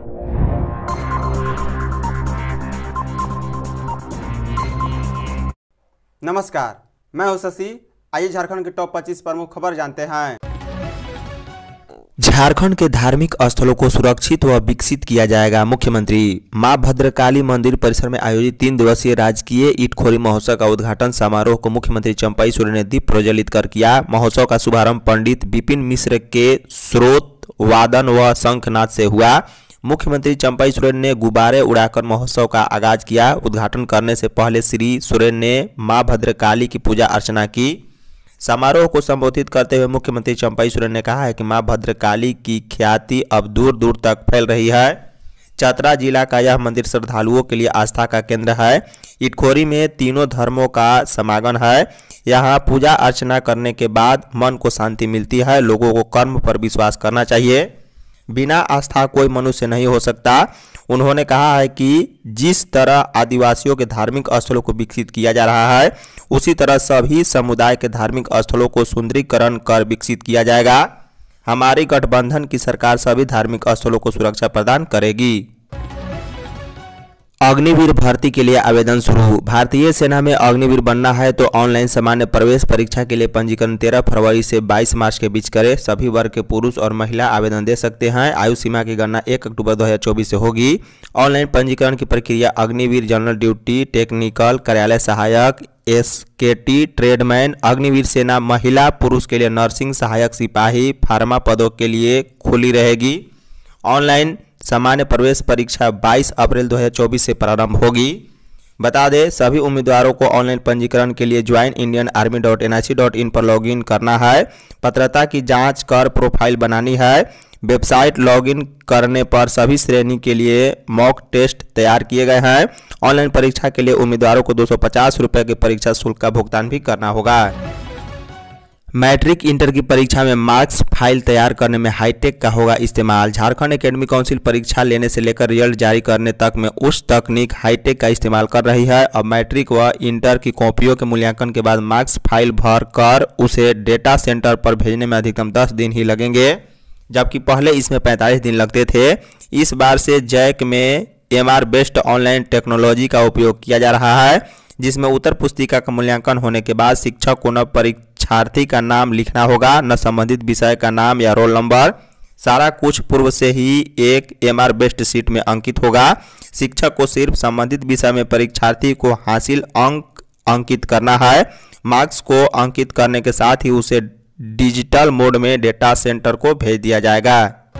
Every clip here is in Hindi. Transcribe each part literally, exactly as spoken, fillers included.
नमस्कार, मैं हूं शशि। आइए झारखंड के टॉप पच्चीस प्रमुख खबर जानते हैं। झारखंड के धार्मिक स्थलों को सुरक्षित व विकसित किया जाएगा। मुख्यमंत्री मां भद्रकाली मंदिर परिसर में आयोजित तीन दिवसीय राजकीय ईटखोरी महोत्सव का उद्घाटन समारोह को मुख्यमंत्री चंपाई सोरेन ने दीप प्रज्वलित कर किया। महोत्सव का शुभारंभ पंडित विपिन मिश्र के स्रोत वादन व शंखनाद से हुआ। मुख्यमंत्री चंपाई सोरेन ने गुब्बारे उड़ाकर महोत्सव का आगाज किया। उद्घाटन करने से पहले श्री सोरेन ने मां भद्रकाली की पूजा अर्चना की। समारोह को संबोधित करते हुए मुख्यमंत्री चंपाई सोरेन ने कहा है कि मां भद्रकाली की ख्याति अब दूर दूर तक फैल रही है। चतरा जिला का यह मंदिर श्रद्धालुओं के लिए आस्था का केंद्र है। ईटखोरी में तीनों धर्मों का समागम है। यहाँ पूजा अर्चना करने के बाद मन को शांति मिलती है। लोगों को कर्म पर विश्वास करना चाहिए। बिना आस्था कोई मनुष्य नहीं हो सकता। उन्होंने कहा है कि जिस तरह आदिवासियों के धार्मिक स्थलों को विकसित किया जा रहा है, उसी तरह सभी समुदाय के धार्मिक स्थलों को सुंदरीकरण कर विकसित किया जाएगा। हमारी गठबंधन की सरकार सभी धार्मिक स्थलों को सुरक्षा प्रदान करेगी। अग्निवीर भर्ती के लिए आवेदन शुरू। भारतीय सेना में अग्निवीर बनना है तो ऑनलाइन सामान्य प्रवेश परीक्षा के लिए पंजीकरण तेरह फरवरी से बाईस मार्च के बीच करें। सभी वर्ग के पुरुष और महिला आवेदन दे सकते हैं। आयु सीमा की गणना एक अक्टूबर दो हज़ार चौबीस से होगी। ऑनलाइन पंजीकरण की प्रक्रिया अग्निवीर जनरल ड्यूटी, टेक्निकल, कार्यालय सहायक, एसकेटी, ट्रेडमैन, अग्निवीर सेना महिला पुरुष के लिए नर्सिंग सहायक सिपाही, फार्मा पदों के लिए खुली रहेगी। ऑनलाइन सामान्य प्रवेश परीक्षा बाईस अप्रैल दो हज़ार चौबीस से प्रारंभ होगी। बता दें, सभी उम्मीदवारों को ऑनलाइन पंजीकरण के लिए join Indian army dot N I C dot in पर लॉगिन करना है। पात्रता की जांच कर प्रोफाइल बनानी है। वेबसाइट लॉगिन करने पर सभी श्रेणी के लिए मॉक टेस्ट तैयार किए गए हैं। ऑनलाइन परीक्षा के लिए उम्मीदवारों को दो सौ पचास रुपये के परीक्षा शुल्क का भुगतान भी करना होगा। मैट्रिक इंटर की परीक्षा में मार्क्स फाइल तैयार करने में हाईटेक का होगा इस्तेमाल। झारखंड एकेडमिक काउंसिल परीक्षा लेने से लेकर रिजल्ट जारी करने तक में उस तकनीक हाईटेक का इस्तेमाल कर रही है। अब मैट्रिक व इंटर की कॉपियों के मूल्यांकन के बाद मार्क्स फाइल भर कर उसे डेटा सेंटर पर भेजने में अधिकतम दस दिन ही लगेंगे, जबकि पहले इसमें पैंतालीस दिन लगते थे। इस बार से जैक में M R based online technology का उपयोग किया जा रहा है, जिसमें उत्तर पुस्तिका का मूल्यांकन होने के बाद शिक्षक को न परीक्षार्थी का नाम लिखना होगा, न संबंधित विषय का नाम या रोल नंबर। सारा कुछ पूर्व से ही एक एम आर बेस्ड शीट में अंकित होगा। शिक्षक को सिर्फ संबंधित विषय में परीक्षार्थी को हासिल अंक अंकित करना है। मार्क्स को अंकित करने के साथ ही उसे डिजिटल मोड में डेटा सेंटर को भेज दिया जाएगा।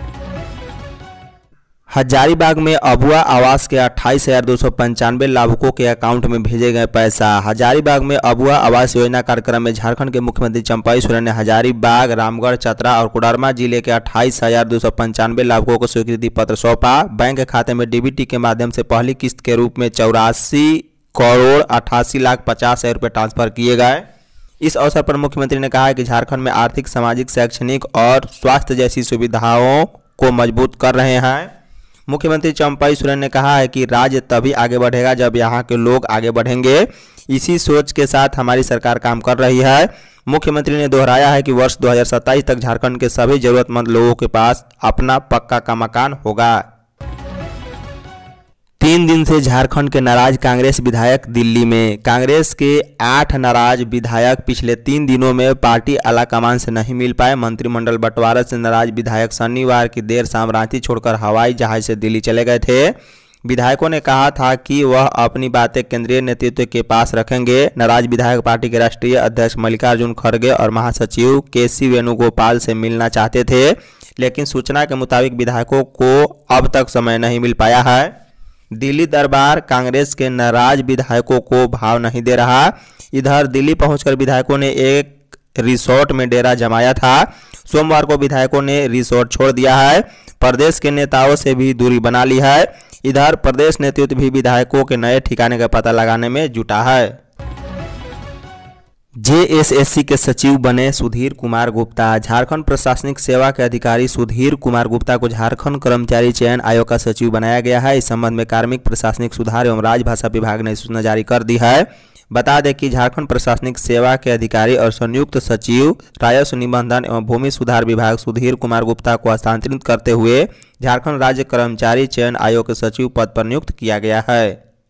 हजारीबाग में अबुआ आवास के अट्ठाईस हजार दो सौ पंचानवे लाभुकों के अकाउंट में भेजे गए पैसा। हजारीबाग में अबुआ आवास योजना कार्यक्रम में झारखंड के मुख्यमंत्री चंपाई सोरेन ने हजारीबाग, रामगढ़, चतरा और कोडरमा जिले के अट्ठाईस हजार दो सौ पंचानवे लाभुकों को स्वीकृति पत्र सौंपा। बैंक के खाते में डीबीटी के माध्यम से पहली किस्त के रूप में चौरासी करोड़ अट्ठासी लाख पचास हजार रुपये ट्रांसफर किए गए। इस अवसर पर मुख्यमंत्री ने कहा है कि झारखंड में आर्थिक, सामाजिक, शैक्षणिक और स्वास्थ्य जैसी सुविधाओं को मजबूत कर रहे हैं। मुख्यमंत्री चंपाई सोरेन ने कहा है कि राज्य तभी आगे बढ़ेगा जब यहाँ के लोग आगे बढ़ेंगे। इसी सोच के साथ हमारी सरकार काम कर रही है। मुख्यमंत्री ने दोहराया है कि वर्ष दो हज़ार सत्ताईस तक झारखंड के सभी जरूरतमंद लोगों के पास अपना पक्का का मकान होगा। तीन दिन से झारखंड के नाराज कांग्रेस विधायक दिल्ली में। कांग्रेस के आठ नाराज विधायक पिछले तीन दिनों में पार्टी आलाकमान से नहीं मिल पाए। मंत्रिमंडल बंटवारा से नाराज विधायक शनिवार की देर शाम रांची छोड़कर हवाई जहाज से दिल्ली चले गए थे। विधायकों ने कहा था कि वह अपनी बातें केंद्रीय नेतृत्व के पास रखेंगे। नाराज विधायक पार्टी के राष्ट्रीय अध्यक्ष मल्लिकार्जुन खड़गे और महासचिव के सी वेणुगोपाल से मिलना चाहते थे, लेकिन सूचना के मुताबिक विधायकों को अब तक समय नहीं मिल पाया है। दिल्ली दरबार कांग्रेस के नाराज विधायकों को भाव नहीं दे रहा। इधर दिल्ली पहुंचकर विधायकों ने एक रिसोर्ट में डेरा जमाया था। सोमवार को विधायकों ने रिसोर्ट छोड़ दिया है। प्रदेश के नेताओं से भी दूरी बना ली है। इधर प्रदेश नेतृत्व भी विधायकों के नए ठिकाने का पता लगाने में जुटा है। जे एस एस सी के सचिव बने सुधीर कुमार गुप्ता। झारखंड प्रशासनिक सेवा के अधिकारी सुधीर कुमार गुप्ता को झारखंड कर्मचारी चयन आयोग का सचिव बनाया गया है। इस संबंध में कार्मिक प्रशासनिक सुधार एवं राजभाषा विभाग ने सूचना जारी कर दी है। बता दें कि झारखंड प्रशासनिक सेवा के अधिकारी और संयुक्त सचिव राजस्व निबंधन एवं भूमि सुधार विभाग सुधीर कुमार गुप्ता को हस्तांतरित करते हुए झारखंड राज्य कर्मचारी चयन आयोग के सचिव पद पर नियुक्त किया गया है।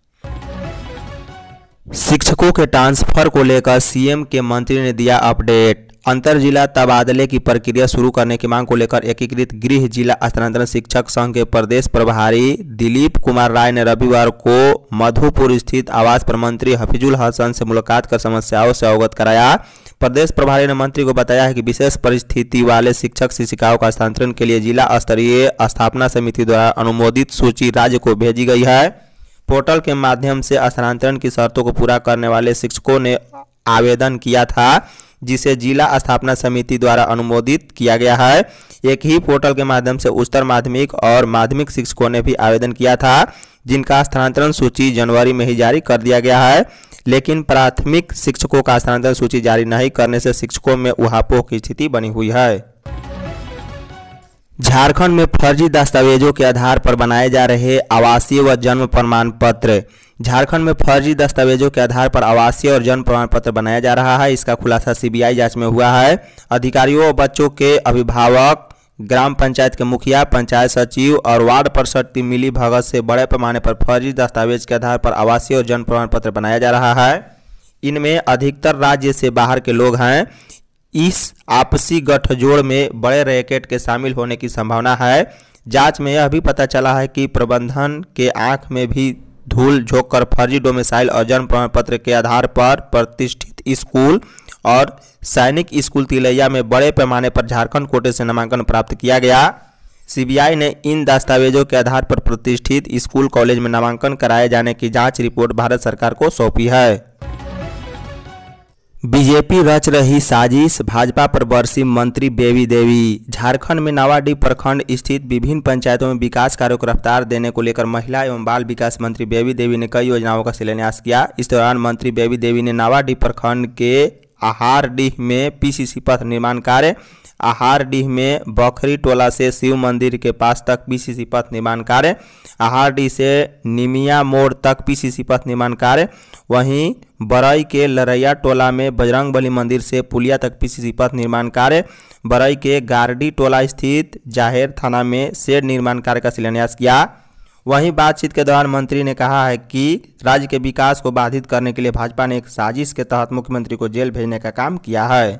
शिक्षकों के ट्रांसफर को लेकर सीएम के मंत्री ने दिया अपडेट। अंतर जिला तबादले की प्रक्रिया शुरू करने की मांग को लेकर एकीकृत गृह जिला स्थानांतरण शिक्षक संघ के प्रदेश प्रभारी दिलीप कुमार राय ने रविवार को मधुपुर स्थित आवास पर मंत्री हफीजुल हसन से मुलाकात कर समस्याओं से अवगत कराया। प्रदेश प्रभारी ने मंत्री को बताया है कि विशेष परिस्थिति वाले शिक्षक शिक्षिकाओं का हस्तांतरण के लिए जिला स्तरीय स्थापना समिति द्वारा अनुमोदित सूची राज्य को भेजी गई है। पोर्टल के माध्यम से स्थानांतरण की शर्तों को पूरा करने वाले शिक्षकों ने आवेदन किया था, जिसे जिला स्थापना समिति द्वारा अनुमोदित किया गया है। एक ही पोर्टल के माध्यम से उच्चतर माध्यमिक और माध्यमिक शिक्षकों ने भी आवेदन किया था, जिनका स्थानांतरण सूची जनवरी में ही जारी कर दिया गया है। लेकिन प्राथमिक शिक्षकों का स्थानांतरण सूची जारी नहीं करने से शिक्षकों में उहापोह की स्थिति बनी हुई है। झारखंड में फर्जी दस्तावेजों के आधार पर बनाए जा रहे आवासीय व जन्म प्रमाण पत्र झारखंड में फर्जी दस्तावेजों के आधार पर आवासीय और जन्म प्रमाण पत्र बनाया जा रहा है। इसका खुलासा सीबीआई जांच में हुआ है। अधिकारियों और बच्चों के अभिभावक, ग्राम पंचायत के मुखिया, पंचायत सचिव और वार्ड पार्षद की मिली भगत से बड़े पैमाने पर फर्जी दस्तावेज के आधार पर आवासीय और जन्म प्रमाण पत्र बनाया जा रहा है। इनमें अधिकतर राज्य से बाहर के लोग हैं। इस आपसी गठजोड़ में बड़े रैकेट के शामिल होने की संभावना है। जांच में यह भी पता चला है कि प्रबंधन के आंख में भी धूल झोंककर फर्जी डोमिसाइल और जन्म प्रमाण पत्र के आधार पर प्रतिष्ठित स्कूल और सैनिक स्कूल तिलैया में बड़े पैमाने पर झारखंड कोटे से नामांकन प्राप्त किया गया। सीबीआई ने इन दस्तावेजों के आधार पर प्रतिष्ठित स्कूल कॉलेज में नामांकन कराए जाने की जांच रिपोर्ट भारत सरकार को सौंपी है। बीजेपी रच रही साजिश, भाजपा पर बरसी मंत्री बेबी देवी। झारखंड में नावाडीह प्रखंड स्थित विभिन्न पंचायतों में विकास कार्यों को रफ्तार देने को लेकर महिला एवं बाल विकास मंत्री बेबी देवी ने कई योजनाओं का शिलान्यास किया। इस दौरान मंत्री बेबी देवी ने नावाडीह प्रखंड के आहारडीह में पीसीसी पथ निर्माण कार्य, आहारडीह में बखरी टोला से शिव मंदिर के पास तक पीसीसी पथ निर्माण कार्य, आहारडीह से निमिया मोड़ तक पीसीसी पथ निर्माण कार्य, वहीं बरई के लरैया टोला में बजरंगबली मंदिर से पुलिया तक पीसीसी पथ निर्माण कार्य, बरई के गारडी टोला स्थित जाहेर थाना में शेड निर्माण कार्य का शिलान्यास किया। वहीं बातचीत के दौरान मंत्री ने कहा है कि राज्य के विकास को बाधित करने के लिए भाजपा ने एक साजिश के तहत मुख्यमंत्री को जेल भेजने का काम किया है।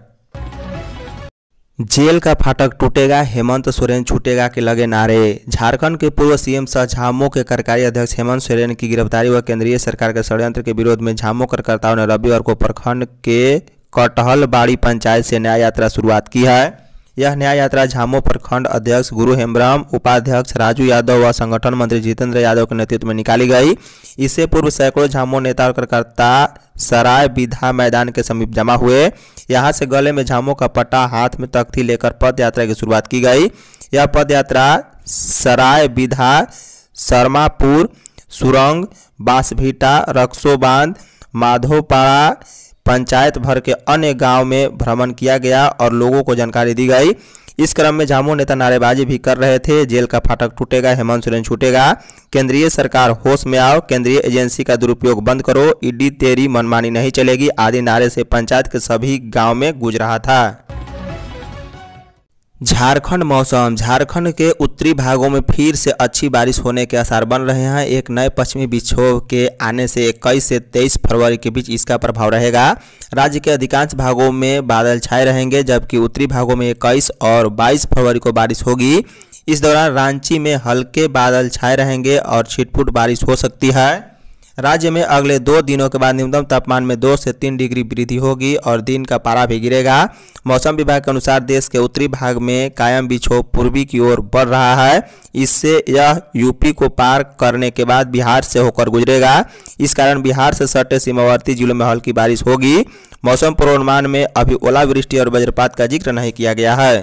जेल का फाटक टूटेगा, हेमंत सोरेन छूटेगा के लगे नारे। झारखंड के पूर्व सीएम सह झामो के कार्यकारी अध्यक्ष हेमंत सोरेन की गिरफ्तारी व केंद्रीय सरकार के षड्यंत्र के विरोध में झामो कार्यकर्ताओं ने रविवार को प्रखंड के कटहलबाड़ी पंचायत से न्याय यात्रा शुरुआत की है। यह न्याय यात्रा झामो प्रखंड अध्यक्ष गुरु हेम्ब्रम, उपाध्यक्ष राजू यादव व संगठन मंत्री जितेंद्र यादव के नेतृत्व में निकाली गई। इससे पूर्व सैकड़ों झामो नेता और कार्यकर्ता सराय विधा मैदान के समीप जमा हुए। यहां से गले में झामो का पट्टा, हाथ में तख्ती लेकर पद यात्रा की शुरुआत की गई। यह पद यात्रा सराय विधा, शर्मापुर, सुरंग, बांसभीटा, रक्सोबांध, माधोपाड़ा पंचायत भर के अन्य गांव में भ्रमण किया गया और लोगों को जानकारी दी गई। इस क्रम में झामो नेता नारेबाजी भी कर रहे थे। जेल का फाटक टूटेगा, हेमंत सोरेन छूटेगा, केंद्रीय सरकार होश में आओ, केंद्रीय एजेंसी का दुरुपयोग बंद करो, ईडी तेरी मनमानी नहीं चलेगी आदि नारे से पंचायत के सभी गांव में गूंज रहा था। झारखंड मौसम। झारखंड के उत्तरी भागों में फिर से अच्छी बारिश होने के आसार बन रहे हैं। एक नए पश्चिमी विक्षोभ के आने से इक्कीस से तेईस फरवरी के बीच इसका प्रभाव रहेगा। राज्य के अधिकांश भागों में बादल छाए रहेंगे, जबकि उत्तरी भागों में इक्कीस और बाईस फरवरी को बारिश होगी। इस दौरान रांची में हल्के बादल छाए रहेंगे और छिटपुट बारिश हो सकती है। राज्य में अगले दो दिनों के बाद न्यूनतम तापमान में दो से तीन डिग्री वृद्धि होगी और दिन का पारा भी गिरेगा। मौसम विभाग के अनुसार देश के उत्तरी भाग में कायम विक्षोभ पूर्वी की ओर बढ़ रहा है। इससे यह यूपी को पार करने के बाद बिहार से होकर गुजरेगा। इस कारण बिहार से सटे सीमावर्ती जिलों में हल्की बारिश होगी। मौसम पूर्वानुमान में अभी ओलावृष्टि और वज्रपात का जिक्र नहीं किया गया है।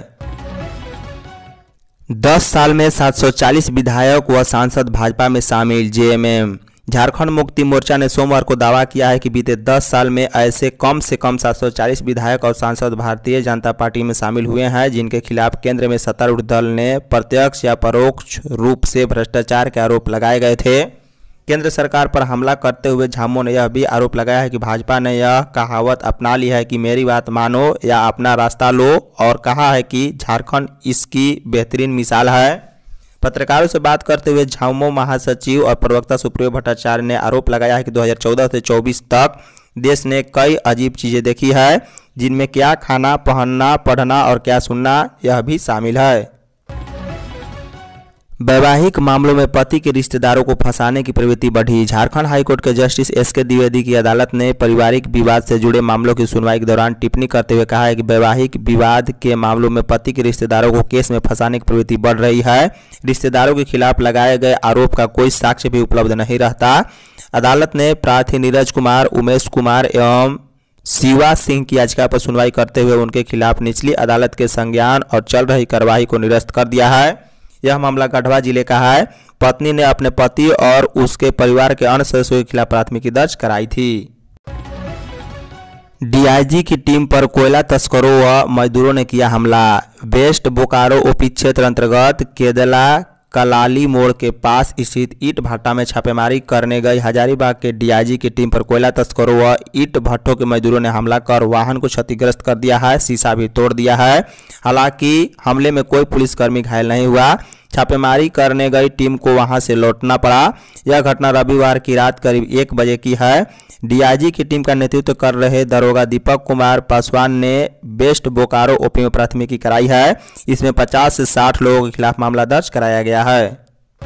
दस साल में सात सौ चालीस विधायक व सांसद भाजपा में शामिल। जेएमएम झारखंड मुक्ति मोर्चा ने सोमवार को दावा किया है कि बीते दस साल में ऐसे कम से कम सात सौ चालीस विधायक और सांसद भारतीय जनता पार्टी में शामिल हुए हैं, जिनके खिलाफ केंद्र में सत्तारूढ़ दल ने प्रत्यक्ष या परोक्ष रूप से भ्रष्टाचार के आरोप लगाए गए थे। केंद्र सरकार पर हमला करते हुए झामू ने यह भी आरोप लगाया है कि भाजपा ने यह कहावत अपना ली है कि मेरी बात मानो या अपना रास्ता लो, और कहा है कि झारखंड इसकी बेहतरीन मिसाल है। पत्रकारों से बात करते हुए झामुमो महासचिव और प्रवक्ता सुप्रियो भट्टाचार्य ने आरोप लगाया है कि दो हज़ार चौदह से चौबीस तक देश ने कई अजीब चीज़ें देखी है, जिनमें क्या खाना, पहनना, पढ़ना और क्या सुनना यह भी शामिल है। वैवाहिक मामलों में पति के रिश्तेदारों को फंसाने की प्रवृत्ति बढ़ी। झारखंड हाईकोर्ट के जस्टिस एस के द्विवेदी की अदालत ने पारिवारिक विवाद से जुड़े मामलों की सुनवाई के दौरान टिप्पणी करते हुए कहा है कि वैवाहिक विवाद के मामलों में पति के रिश्तेदारों को केस में फंसाने की प्रवृत्ति बढ़ रही है। रिश्तेदारों के खिलाफ लगाए गए आरोप का कोई साक्ष्य भी उपलब्ध नहीं रहता। अदालत ने प्रार्थी नीरज कुमार, उमेश कुमार एवं शिवा सिंह की याचिका पर सुनवाई करते हुए उनके खिलाफ निचली अदालत के संज्ञान और चल रही कार्रवाई को निरस्त कर दिया है। यह मामला गढ़वा जिले का है। पत्नी ने अपने पति और उसके परिवार के अन्य सदस्यों के खिलाफ प्राथमिकी दर्ज कराई थी। डीआईजी की टीम पर कोयला तस्करों व मजदूरों ने किया हमला। वेस्ट बोकारो ओपी क्षेत्र अंतर्गत केदला कलाली मोड़ के पास स्थित ईट भट्टा में छापेमारी करने गई हजारीबाग के डीआईजी की टीम पर कोयला तस्करों व ईट भट्टों के मजदूरों ने हमला कर वाहन को क्षतिग्रस्त कर दिया है, शीशा भी तोड़ दिया है। हालांकि हमले में कोई पुलिसकर्मी घायल नहीं हुआ। छापेमारी करने गई टीम को वहां से लौटना पड़ा। यह घटना रविवार की रात करीब एक बजे की है। डीआईजी की टीम का नेतृत्व कर रहे दरोगा दीपक कुमार पासवान ने वेस्ट बोकारो ओपी में प्राथमिकी कराई है। इसमें पचास से साठ लोगों के खिलाफ मामला दर्ज कराया गया है।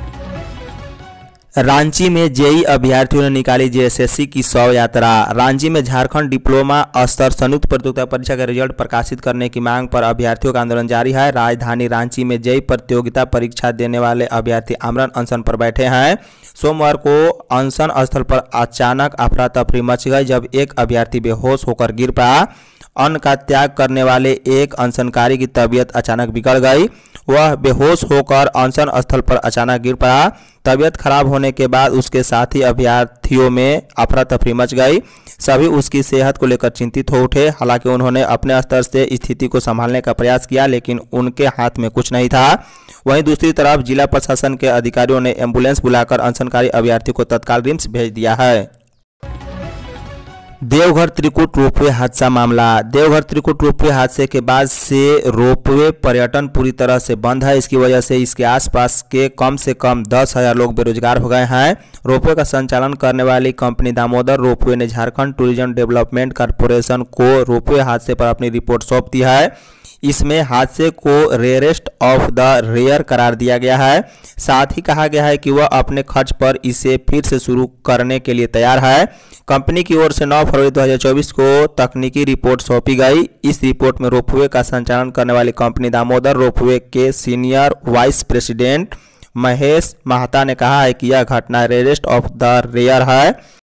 रांची में जेई अभ्यर्थियों ने निकाली जेएसएससी की शव यात्रा। रांची में झारखंड डिप्लोमा स्तर संयुक्त प्रतियोगिता परीक्षा का रिजल्ट प्रकाशित करने की मांग पर अभ्यर्थियों का आंदोलन जारी है। राजधानी रांची में जेई प्रतियोगिता परीक्षा देने वाले अभ्यर्थी आमरण अनशन पर बैठे हैं। सोमवार को अनशन स्थल पर अचानक अफरा तफरी मच गई जब एक अभ्यर्थी बेहोश होकर गिर पड़ा। अन्न का त्याग करने वाले एक अनशनकारी की तबीयत अचानक बिगड़ गई। वह बेहोश होकर अनशन स्थल पर अचानक गिर पड़ा। तबीयत खराब होने के बाद उसके साथी अभ्यर्थियों में अफरा तफरी मच गई। सभी उसकी सेहत को लेकर चिंतित हो उठे। हालांकि उन्होंने अपने स्तर से स्थिति को संभालने का प्रयास किया, लेकिन उनके हाथ में कुछ नहीं था। वहीं दूसरी तरफ जिला प्रशासन के अधिकारियों ने एम्बुलेंस बुलाकर अनशनकारी अभ्यर्थी को तत्काल रिम्स भेज दिया है। देवघर त्रिकुट रोपवे हादसा मामला। देवघर त्रिकुट रोपवे हादसे के बाद से रोपवे पर्यटन पूरी तरह से बंद है। इसकी वजह से इसके आसपास के कम से कम दस हजार लोग बेरोजगार हो गए हैं। रोपवे का संचालन करने वाली कंपनी दामोदर रोपवे ने झारखंड टूरिज्म डेवलपमेंट कॉर्पोरेशन को रोपवे हादसे पर अपनी रिपोर्ट सौंप दी है। इसमें हादसे को रेयरेस्ट ऑफ द रेयर करार दिया गया है। साथ ही कहा गया है कि वह अपने खर्च पर इसे फिर से शुरू करने के लिए तैयार है। कंपनी की ओर से नौ फरवरी दो हज़ार चौबीस को तकनीकी रिपोर्ट सौंपी गई। इस रिपोर्ट में रोपवे का संचालन करने वाली कंपनी दामोदर रोपवे के senior vice president Mahesh Mehta ने कहा है कि यह घटना रेयरेस्ट ऑफ द रेयर है।